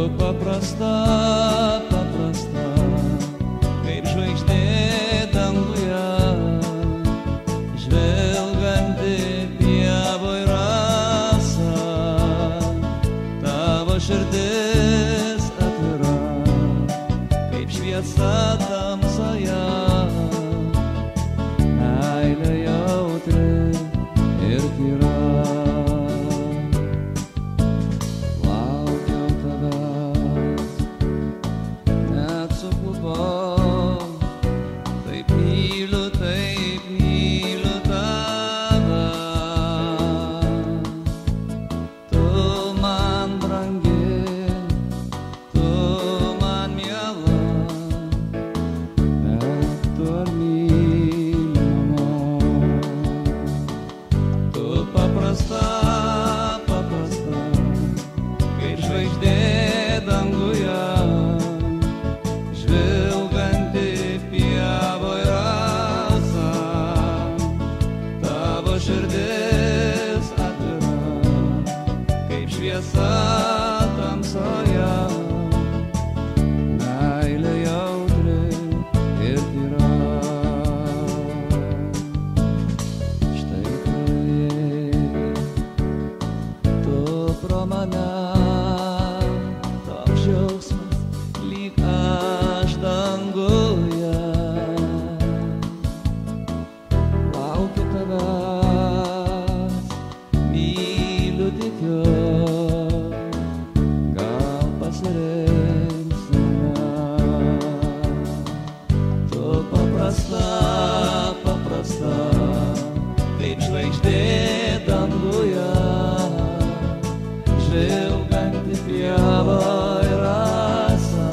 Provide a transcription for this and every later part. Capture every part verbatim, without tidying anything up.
paprasta, paprasta, kaip žvaigždė danguje, žvelganti pievoj rasa, tavo širdis atvira, kaip šviesa tamsoje, meilė jautri ir tyra. Širdis atvira, kaip šviesa tamsoje, meilė jautri ir tyra. Štai praėjai tu pro mane, toks džiaugsmas lyg aš danguje, laukiu tavęs. Gal pasirinksime, tu paprasta, paprasta, kaip žvaigždė danguje, žvilganti pievoj rasa,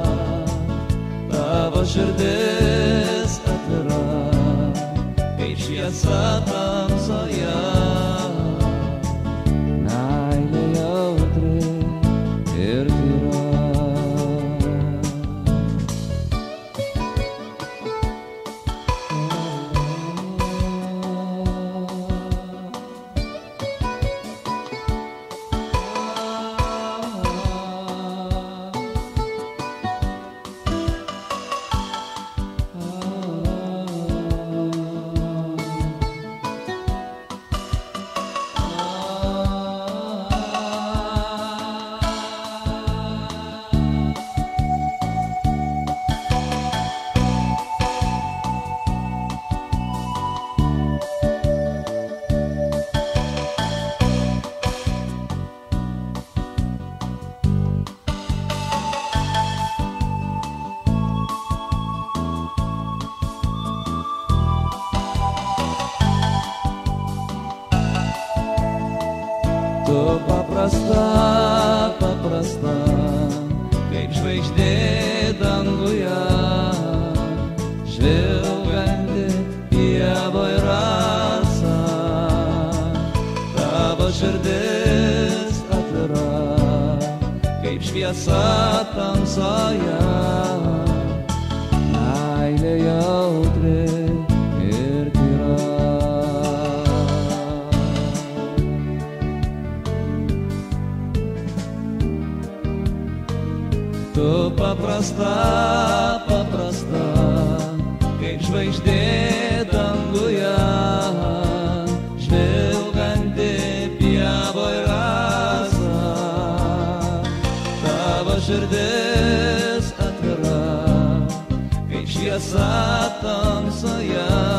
tavo širdis atvira, kaip šviesa tamsoje. Tu paprasta, paprasta, kaip žvaigždė danguje, žvilganti pievoj rasa, tavo širdis atvira, kaip šviesa tamsoje, meilė jautri ir tyra. Tu paprasta, paprasta, kaip žvaigždė danguje, žvilganti pievoj rasa, tavo širdis atvira, kaip šviesa tamsoje.